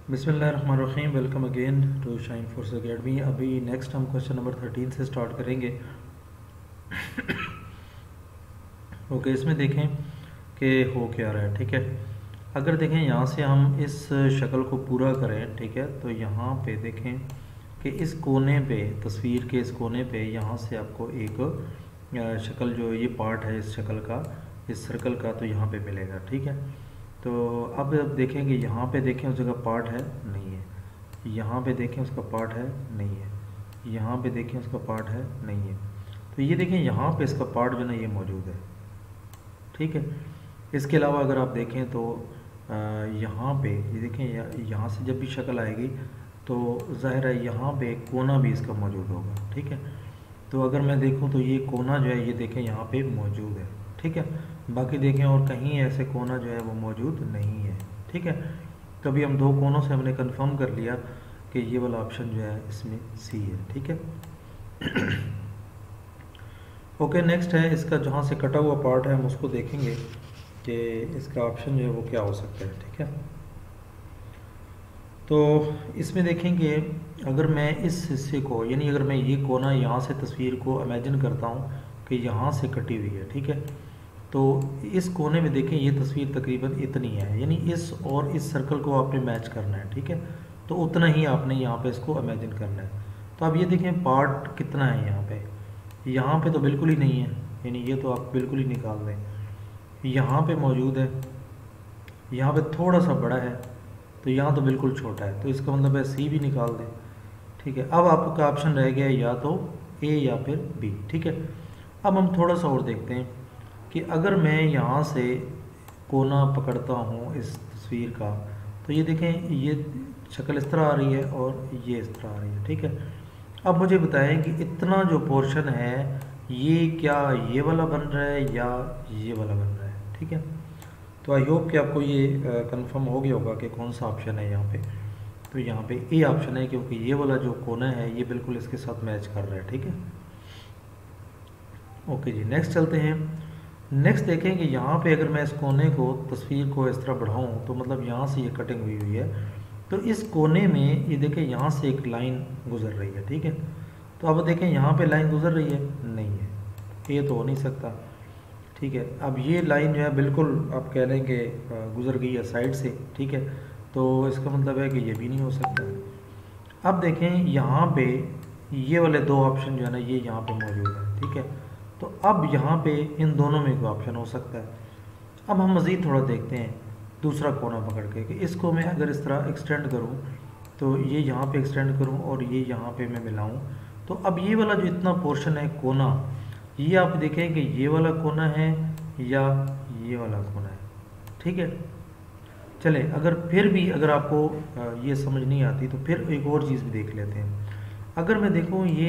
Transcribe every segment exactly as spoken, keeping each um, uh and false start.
बिस्मिल्लाहिर्रहमानिर्रहीम। Welcome again to shine force academy. अभी next हम क्वेश्चन नंबर थर्टीन से स्टार्ट करेंगे। ओके, इसमें देखें कि हो क्या रहा है। ठीक है, अगर देखें यहाँ से हम इस शक्ल को पूरा करें, ठीक है, तो यहाँ पे देखें कि इस कोने पे, तस्वीर के इस कोने पे यहाँ से आपको एक शक्ल, जो ये पार्ट है इस शक्ल का, इस सर्कल का, तो यहाँ पे मिलेगा। ठीक है, तो अब अब देखेंगे, यहाँ पे देखें उस जगह पार्ट है नहीं है, यहाँ पे देखें उसका पार्ट है नहीं है, यहाँ पे देखें उसका पार्ट है नहीं है, तो ये देखें यहाँ पे इसका पार्ट जो है ना ये मौजूद है। ठीक है, इसके अलावा अगर आप देखें तो यहाँ पे ये देखें, यहाँ से जब भी शक्ल आएगी तो ज़ाहिर है यहाँ पे कोना भी इसका मौजूद होगा। ठीक है, तो अगर मैं देखूँ तो ये कोना जो है ये देखें यहाँ पे मौजूद है। ठीक है, बाकी देखें और कहीं ऐसे कोना जो है वो मौजूद नहीं है। ठीक है, तो अभी हम दो कोनों से हमने कंफर्म कर लिया कि ये वाला ऑप्शन जो है इसमें सी है। ठीक है, ओके, नेक्स्ट है इसका जहाँ से कटा हुआ पार्ट है हम उसको देखेंगे कि इसका ऑप्शन जो है वो क्या हो सकता है। ठीक है, तो इसमें देखेंगे अगर मैं इस हिस्से को, यानी अगर मैं ये कोना यहाँ से तस्वीर को इमेजिन करता हूँ कि यहाँ से कटी हुई है। ठीक है, तो इस कोने में देखें ये तस्वीर तकरीबन इतनी है, यानी इस और इस सर्कल को आपने मैच करना है। ठीक है, तो उतना ही आपने यहाँ पे इसको इमेजिन करना है। तो अब ये देखें पार्ट कितना है यहाँ पे, यहाँ पे तो बिल्कुल ही नहीं है, यानी ये तो आप बिल्कुल ही निकाल दें। यहाँ पे मौजूद है, यहाँ पे थोड़ा सा बड़ा है, तो यहाँ तो बिल्कुल छोटा है, तो इसका मतलब है सी भी निकाल दें। ठीक है, अब आपका ऑप्शन रह गया या तो ए या फिर बी। ठीक है, अब हम थोड़ा सा और देखते हैं कि अगर मैं यहाँ से कोना पकड़ता हूँ इस तस्वीर का, तो ये देखें ये शक्ल इस तरह आ रही है और ये इस तरह आ रही है। ठीक है, अब मुझे बताएं कि इतना जो पोर्शन है ये क्या ये वाला बन रहा है या ये वाला बन रहा है। ठीक है, तो आई होप कि आपको ये कंफर्म हो गया होगा कि कौन सा ऑप्शन है यहाँ पे। तो यहाँ पे ए ऑप्शन है, क्योंकि ये वाला जो कोना है ये बिल्कुल इसके साथ मैच कर रहा है। ठीक है, ओके जी, नेक्स्ट चलते हैं। नेक्स्ट देखें कि यहाँ पे अगर मैं इस कोने को, तस्वीर को इस तरह बढ़ाऊँ तो मतलब यहाँ से ये कटिंग हुई हुई है, तो इस कोने में ये देखें यहाँ से एक लाइन गुजर रही है। ठीक है, तो अब देखें यहाँ पे लाइन गुजर रही है नहीं है, ये तो हो नहीं सकता। ठीक है, अब ये लाइन जो है बिल्कुल आप कह लें कि गुजर गई है साइड से। ठीक है, तो इसका मतलब है कि ये भी नहीं हो सकता। अब देखें यहाँ पे ये वाले दो ऑप्शन जो है ना ये यहाँ पे मौजूद है। ठीक है, तो अब यहाँ पे इन दोनों में कोई ऑप्शन हो सकता है। अब हम मज़ीद थोड़ा देखते हैं दूसरा कोना पकड़ के कि इसको मैं अगर इस तरह एक्सटेंड करूँ, तो ये यहाँ पे एक्सटेंड करूँ और ये यहाँ पे मैं मिलाऊँ, तो अब ये वाला जो इतना पोर्शन है कोना, ये आप देखें कि ये वाला कोना है या ये वाला कोना है। ठीक है, चले अगर फिर भी अगर आपको ये समझ नहीं आती तो फिर एक और चीज़ भी देख लेते हैं। अगर मैं देखूँ ये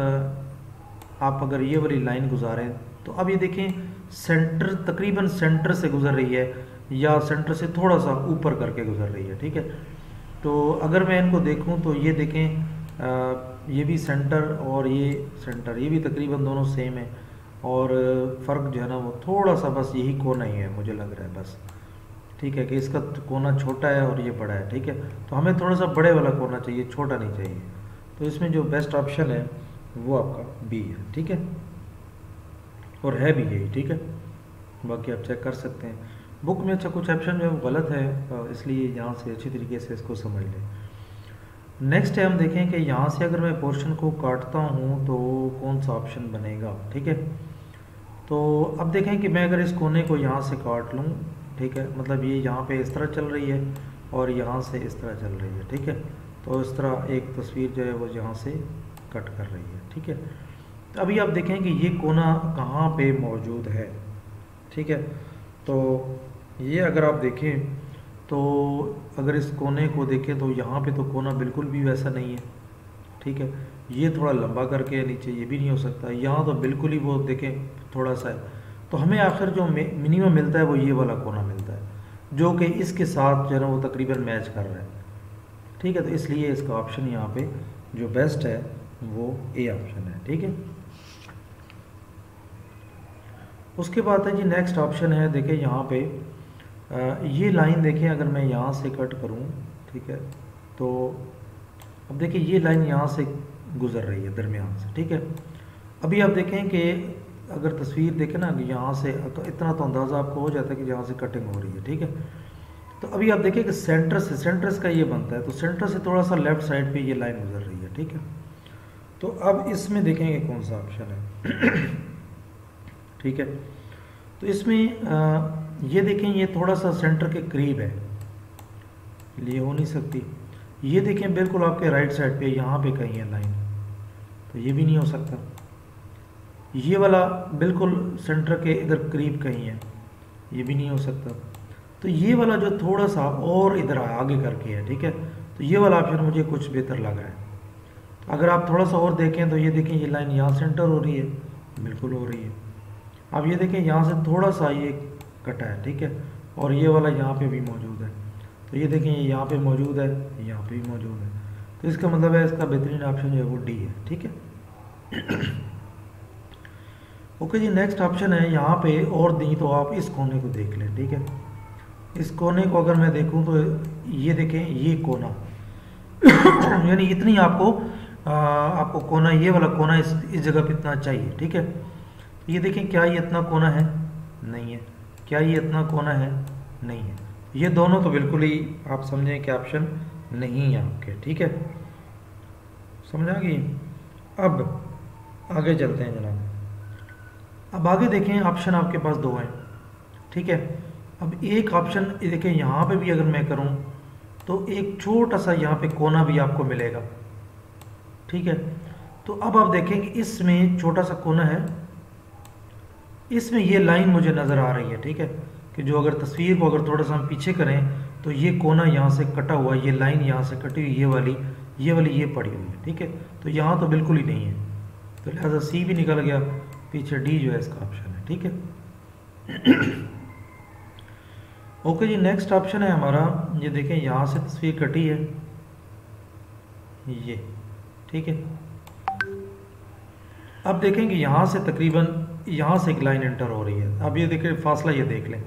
आप अगर ये वाली लाइन गुजारें, तो अब ये देखें सेंटर, तकरीबन सेंटर से गुजर रही है या सेंटर से थोड़ा सा ऊपर करके गुजर रही है। ठीक है, तो अगर मैं इनको देखूं तो ये देखें आ, ये भी सेंटर और ये सेंटर, ये भी तकरीबन दोनों सेम है, और फ़र्क जो है ना वो थोड़ा सा बस यही कोना ही है मुझे लग रहा है बस। ठीक है, कि इसका कोना छोटा है और ये बड़ा है। ठीक है, तो हमें थोड़ा सा बड़े वाला कोना चाहिए, छोटा नहीं चाहिए। तो इसमें जो बेस्ट ऑप्शन है वो आपका बी है। ठीक है, और है भी यही। ठीक है, बाकी आप चेक कर सकते हैं बुक में। अच्छा, कुछ ऑप्शन जो है वो गलत है, इसलिए यहाँ से अच्छी तरीके से इसको समझ लें। नेक्स्ट है हम देखें कि यहाँ से अगर मैं पोर्शन को काटता हूँ तो कौन सा ऑप्शन बनेगा। ठीक है, तो अब देखें कि मैं अगर इस कोने को यहाँ से काट लूँ, ठीक है, मतलब ये यहाँ पे इस तरह चल रही है और यहाँ से इस तरह चल रही है। ठीक है, तो इस तरह एक तस्वीर जो है वो यहाँ से कट कर रही है। ठीक है, अभी आप देखें कि ये कोना कहाँ पे मौजूद है। ठीक है, तो ये अगर आप देखें तो अगर इस कोने को देखें तो यहाँ पे तो कोना बिल्कुल भी वैसा नहीं है। ठीक है, ये थोड़ा लंबा करके नीचे, ये भी नहीं हो सकता। यहाँ तो बिल्कुल ही वो देखें थोड़ा सा है, तो हमें आखिर जो मिनिमम मिलता है वो ये वाला कोना मिलता है जो कि इसके साथ जो है ना वो तकरीबन मैच कर रहा है। ठीक है, तो इसलिए इसका ऑप्शन यहाँ पे जो बेस्ट है वो ए ऑप्शन है। ठीक है, उसके बाद है जी नेक्स्ट ऑप्शन है, देखें यहाँ पे आ, ये लाइन देखें अगर मैं यहाँ से कट करूँ, ठीक है। तो अब देखिए ये लाइन यहाँ से गुजर रही है दरमियान से, ठीक है। अभी आप देखें कि अगर तस्वीर देखें ना कि यहाँ से तो इतना तो अंदाज़ा आपको हो जाता है कि यहाँ से कटिंग हो रही है, ठीक है। तो अभी आप देखिए कि सेंटर से सेंटर का ये बनता है, तो सेंटर से थोड़ा सा लेफ्ट साइड पे ये लाइन गुजर रही है, ठीक है। तो अब इसमें देखेंगे कौन सा ऑप्शन है ठीक है। तो इसमें आ, ये देखें ये थोड़ा सा सेंटर के करीब है, ये हो नहीं सकती। ये देखें बिल्कुल आपके राइट साइड पे यहाँ पे कहीं है लाइन, तो ये भी नहीं हो सकता। ये वाला बिल्कुल सेंटर के इधर करीब कहीं है, ये भी नहीं हो सकता। तो ये वाला जो थोड़ा सा और इधर आगे करके है, ठीक है, तो ये वाला ऑप्शन मुझे कुछ बेहतर लग रहा है। तो अगर आप थोड़ा सा और देखें तो ये देखें ये लाइन यहाँ सेंटर हो रही है, बिल्कुल हो रही है। अब ये देखें यहाँ से थोड़ा सा ये कटा है, ठीक है, और ये वाला यहाँ पे भी मौजूद है। तो ये देखें ये यहाँ पे मौजूद है, यहाँ पे भी मौजूद है। तो इसका मतलब है इसका बेहतरीन ऑप्शन जो है वो डी है, ठीक है ओके जी, नेक्स्ट ऑप्शन है यहाँ पे और दी तो आप इस कोने को देख लें, ठीक है। इस कोने को अगर मैं देखूँ तो ये देखें ये कोना यानी इतनी आपको आ, आपको कोना, ये वाला कोना इस इस जगह पे इतना चाहिए, ठीक है। ये देखें क्या ये इतना कोना है, नहीं है। क्या ये इतना कोना है, नहीं है। ये दोनों तो बिल्कुल ही आप समझें कि ऑप्शन नहीं है आपके, ठीक है, समझा गई। अब आगे चलते हैं जनाब। अब आगे देखें ऑप्शन आपके पास दो हैं, ठीक है। अब एक ऑप्शन देखें यहाँ पे भी अगर मैं करूँ तो एक छोटा सा यहाँ पे कोना भी आपको मिलेगा, ठीक है। तो अब आप देखें कि इसमें छोटा सा कोना है, इसमें ये लाइन मुझे नज़र आ रही है, ठीक है, कि जो अगर तस्वीर को अगर थोड़ा सा हम पीछे करें तो ये कोना यहाँ से कटा हुआ, ये लाइन यहाँ से कटी हुई, ये वाली ये वाली ये पड़ी हुई है, ठीक है। तो यहाँ तो बिल्कुल ही नहीं है, तो लिहाजा सी भी निकल गया, पीछे डी जो है इसका ऑप्शन है, ठीक है ओके जी, नेक्स्ट ऑप्शन है हमारा, ये देखें यहाँ से तस्वीर कटी है ये, ठीक है। अब देखें कि यहाँ से तकरीबन यहाँ से एक लाइन एंटर हो रही है। अब ये देखें फासला, ये देख लें।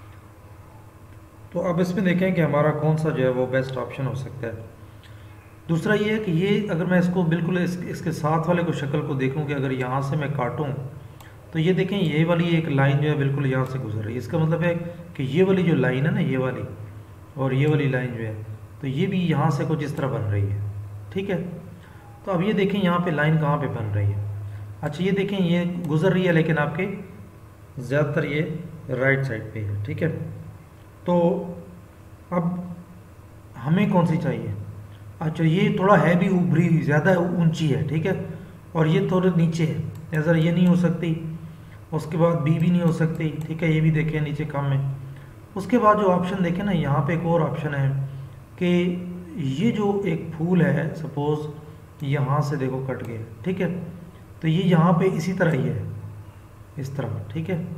तो अब इसमें देखें कि हमारा कौन सा जो है वो बेस्ट ऑप्शन हो सकता है। दूसरा ये है कि ये अगर मैं इसको बिल्कुल इस, इसके साथ वाले को शक्ल को देखूं कि अगर यहाँ से मैं काटूं तो ये देखें ये वाली एक लाइन जो है बिल्कुल यहाँ से गुजर रही है। इसका मतलब है कि ये वाली जो लाइन है ना, ये वाली और ये वाली लाइन जो है, तो ये भी यहाँ से कुछ इस तरह बन रही है, ठीक है। तो अब ये देखें यहाँ पे लाइन कहाँ पे बन रही है। अच्छा ये देखें ये गुजर रही है लेकिन आपके ज़्यादातर ये राइट साइड पे है, ठीक है। तो अब हमें कौन सी चाहिए। अच्छा ये थोड़ा है भी उभरी, ज़्यादा ऊंची है, ठीक है, और ये थोड़े नीचे है, नज़र ये नहीं हो सकती। उसके बाद बी भी नहीं हो सकती, ठीक है, ये भी देखें नीचे कम है। उसके बाद जो ऑप्शन देखें ना, यहाँ पे एक और ऑप्शन है कि ये जो एक फूल है, सपोज यहाँ से देखो कट गया, ठीक है, तो ये यहाँ पे इसी तरह ही है, इस तरह, ठीक है,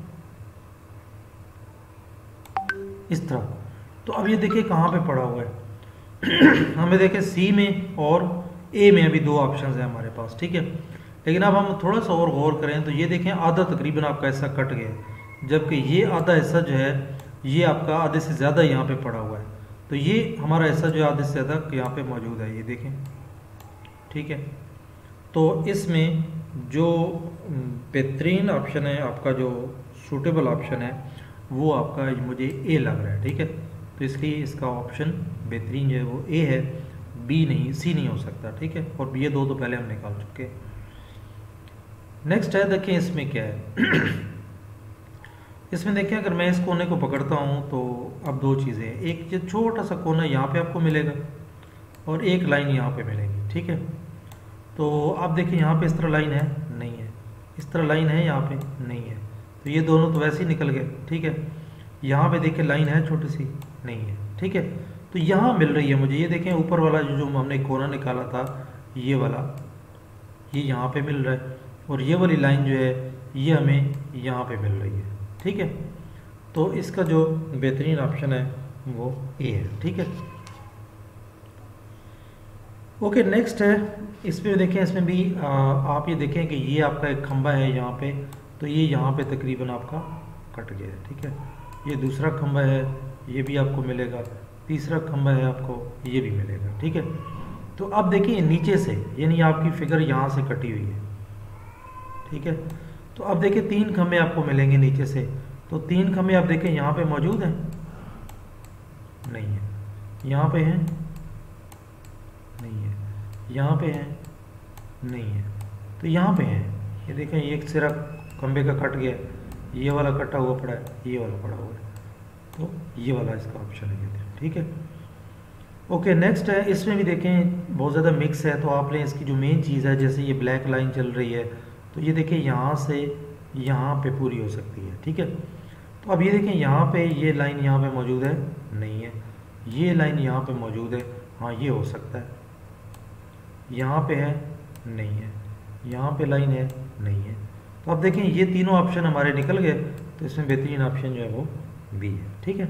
इस तरह। तो अब ये देखिए कहाँ पे पड़ा हुआ है हमें देखें सी में और ए में अभी दो ऑप्शन है हमारे पास, ठीक है। लेकिन अब हम थोड़ा सा और गौर करें तो ये देखें आधा तकरीबन आपका हिस्सा कट गया, जबकि ये आधा हिस्सा जो है ये आपका आधे से ज़्यादा यहाँ पे पड़ा हुआ है। तो ये हमारा हिस्सा जो है आधे से ज़्यादा यहाँ पे मौजूद है, ये देखें, ठीक है। तो इसमें जो बेहतरीन ऑप्शन है आपका, जो सूटेबल ऑप्शन है वो आपका मुझे ए लग रहा है, ठीक है। तो इसलिए इसका ऑप्शन बेहतरीन जो है वो ए है, बी नहीं, सी नहीं हो सकता, ठीक है। और ये दो तो पहले हम निकाल चुके हैं। नेक्स्ट है, देखें इसमें क्या है इसमें देखें अगर मैं इस कोने को पकड़ता हूँ तो अब दो चीज़ें हैं, एक जो छोटा सा कोना यहाँ पे आपको मिलेगा और एक लाइन यहाँ पे मिलेगी, ठीक है। तो आप देखें यहाँ पे इस तरह लाइन है, नहीं है, इस तरह लाइन है, यहाँ पे नहीं है, तो ये दोनों तो वैसे ही निकल गए, ठीक है। यहाँ पे देखें लाइन है छोटी सी, नहीं है, ठीक है। तो यहाँ मिल रही है मुझे, ये देखें ऊपर वाला जो जो हमने कोना निकाला था ये वाला, ये यहाँ पे मिल रहा है, और ये वाली लाइन जो है ये हमें यहाँ पे मिल रही है, ठीक है। तो इसका जो बेहतरीन ऑप्शन है वो ए है, ठीक है। ओके, नेक्स्ट है, इस पर देखें, इसमें भी आ, आप ये देखें कि ये आपका एक खंबा है यहाँ पे, तो ये यहाँ पे तकरीबन आपका कट गया है, ठीक है। ये दूसरा खंबा है, ये भी आपको मिलेगा, तीसरा खंबा है आपको ये भी मिलेगा, ठीक है। तो अब देखिए नीचे से, यानी आपकी फिगर यहाँ से कटी हुई है, ठीक है। तो अब देखिए तीन खंबे आपको मिलेंगे नीचे से, तो तीन खंबे आप देखें यहाँ पे मौजूद हैं, नहीं है, यहाँ पे हैं, नहीं है, यहाँ पे हैं, नहीं है, तो यहाँ पे हैं। ये देखें एक सिरा खंबे का कट गया, ये वाला कटा हुआ पड़ा है, ये वाला पड़ा हुआ है, तो ये वाला इसका ऑप्शन है, ठीक है। ओके नेक्स्ट है, इसमें भी देखें बहुत ज़्यादा मिक्स है, तो आपने इसकी जो मेन चीज़ है, जैसे ये ब्लैक लाइन चल रही है, तो ये देखें यहाँ से यहाँ पे पूरी हो सकती है, ठीक है। तो अब ये देखें यहाँ पे ये लाइन यहाँ पे मौजूद है, नहीं है, ये लाइन यहाँ पे मौजूद है, हाँ ये हो सकता है, यहाँ पे है, नहीं है, यहाँ पे लाइन है, नहीं है। तो अब देखें ये तीनों ऑप्शन हमारे निकल गए, तो इसमें बेहतरीन ऑप्शन जो है वो बी है, ठीक है।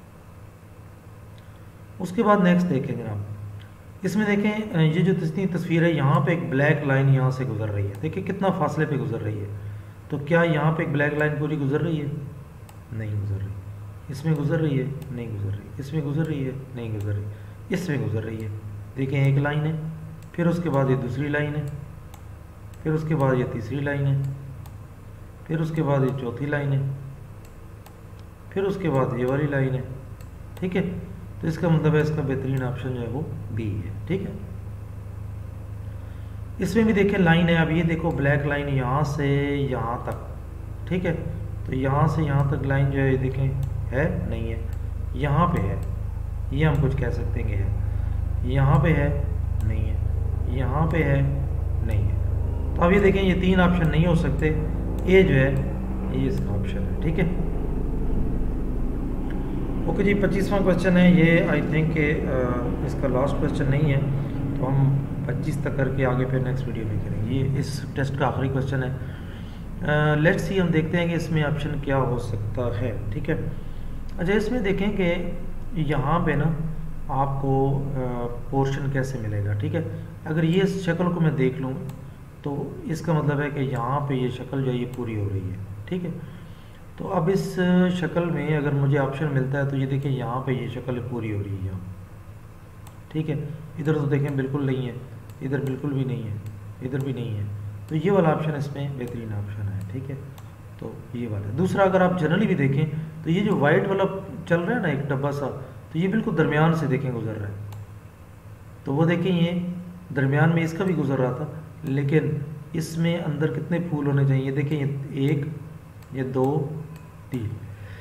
उसके बाद नेक्स्ट देखें जनाब, इसमें देखें ये जो इतनी तस्वीर है, यहाँ पे एक ब्लैक लाइन यहाँ से गुजर रही है, देखिए कितना फासले पे गुजर रही है। तो क्या यहाँ पे एक ब्लैक लाइन पूरी गुजर रही है? नहीं गुजर रही। इसमें गुजर रही है? नहीं गुजर रही। इसमें गुजर रही है? नहीं गुजर रही। इसमें गुजर रही है। देखें एक लाइन है, फिर उसके बाद ये दूसरी लाइन है, फिर उसके बाद ये तीसरी लाइन है, फिर उसके बाद ये चौथी लाइन है, फिर उसके बाद ये वाली लाइन है, ठीक है। तो इसका मतलब है इसका बेहतरीन ऑप्शन जो है वो बी है, ठीक है। इसमें भी देखें लाइन है, अब ये देखो ब्लैक लाइन यहाँ से यहाँ तक, ठीक है। तो यहाँ से यहाँ तक लाइन जो है देखें है, नहीं है, यहाँ पे है, ये हम कुछ कह सकते हैं कि है, यहाँ पे है, नहीं है, यहाँ पे है, नहीं है। तो अब ये देखें ये तीन ऑप्शन नहीं हो सकते, ये जो है ये इसका ऑप्शन है, ठीक है। ओके जी, पच्चीसवां क्वेश्चन है ये, आई थिंक इसका लास्ट क्वेश्चन नहीं है, तो हम पच्चीस तक करके आगे फिर नेक्स्ट वीडियो में करेंगे। ये इस टेस्ट का आखिरी क्वेश्चन है। लेट्स सी, हम देखते हैं कि इसमें ऑप्शन क्या हो सकता है, ठीक है। अच्छा, इसमें देखें कि यहाँ पे ना आपको पोर्शन कैसे मिलेगा, ठीक है। अगर ये शक्ल को मैं देख लूँ तो इसका मतलब है कि यहाँ पे ये शक्ल जो है ये पूरी हो रही है, ठीक है। तो अब इस शक्ल में अगर मुझे ऑप्शन मिलता है तो ये देखें यहाँ पे ये शक्ल पूरी हो रही है यहाँ, ठीक है। इधर तो देखें बिल्कुल नहीं है, इधर बिल्कुल भी नहीं है, इधर भी नहीं है, तो ये वाला ऑप्शन इसमें बेहतरीन ऑप्शन है, ठीक है। तो ये वाला। दूसरा, अगर आप जनरली भी देखें तो ये जो वाइट वाला चल रहा है ना एक डब्बा सा, तो ये बिल्कुल दरमियान से देखें गुजर रहा है, तो वो देखें ये दरमियान में इसका भी गुजर रहा था, लेकिन इसमें अंदर कितने फूल होने चाहिए, देखें ये एक, ये दो, तीन,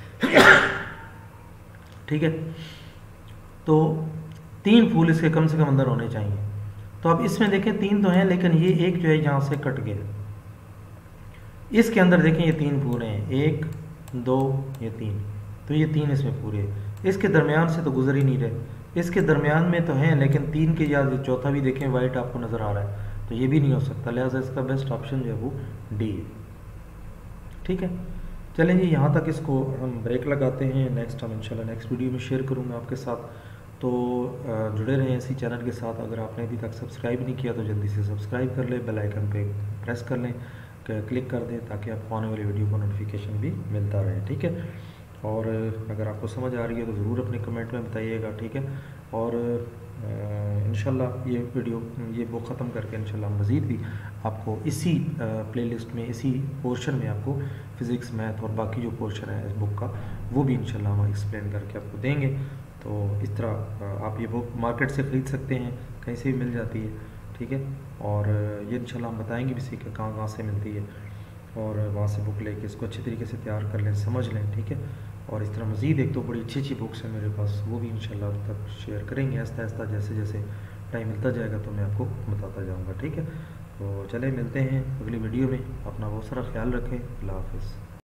ठीक है। तो तीन फूल इसके कम से कम अंदर होने चाहिए। तो अब इसमें देखें तीन तो हैं, लेकिन ये एक जो है यहाँ से कट गया, इसके अंदर देखें ये तीन पूरे हैं, एक, दो, ये तीन, तो ये तीन इसमें पूरे हैं। इसके दरमियान से तो गुजर ही नहीं रहे, इसके दरमियान में तो हैं, लेकिन तीन के या चौथा भी देखें वाइट आपको नज़र आ रहा है, तो ये भी नहीं हो सकता, लिहाजा इसका बेस्ट ऑप्शन जो है वो डी है, ठीक है। चलें जी, यहाँ तक इसको हम ब्रेक लगाते हैं। नेक्स्ट हम इंशाल्लाह नेक्स्ट वीडियो में शेयर करूँगा आपके साथ, तो जुड़े रहें इसी चैनल के साथ। अगर आपने अभी तक सब्सक्राइब नहीं किया तो जल्दी से सब्सक्राइब कर लें, बेल आइकन पे प्रेस कर लें, क्लिक कर दें, ताकि आपको आने वाली वीडियो का नोटिफिकेशन भी मिलता रहे, ठीक है। और अगर आपको समझ आ रही है तो ज़रूर अपने कमेंट में बताइएगा, ठीक है। और इंशाल्लाह ये वीडियो ये बुक ख़त्म करके इंशाल्लाह मज़ीद भी आपको इसी प्लेलिस्ट में, इसी पोर्शन में आपको फ़िज़िक्स, मैथ और बाकी जो पोर्शन है इस बुक का, वो भी इंशाल्लाह हम एक्सप्लेन करके आपको देंगे। तो इस तरह आप ये बुक मार्केट से ख़रीद सकते हैं, कहीं से भी मिल जाती है, ठीक है। और ये इंशाल्लाह हम बताएंगे भी सीखे कहाँ कहाँ से मिलती है, और वहाँ से बुक लेके इसको अच्छी तरीके से तैयार कर लें, समझ लें, ठीक है। और इस तरह मज़ीद एक तो बड़ी अच्छी अच्छी बुक्स हैं मेरे पास, वो भी इंशाल्लाह अब तक शेयर करेंगे आहिस्ता आहिस्ता, जैसे जैसे टाइम मिलता जाएगा तो मैं आपको बताता जाऊँगा, ठीक है। तो चले मिलते हैं अगली वीडियो में, अपना बहुत सारा ख्याल रखें, अल्लाह हाफ़िज़।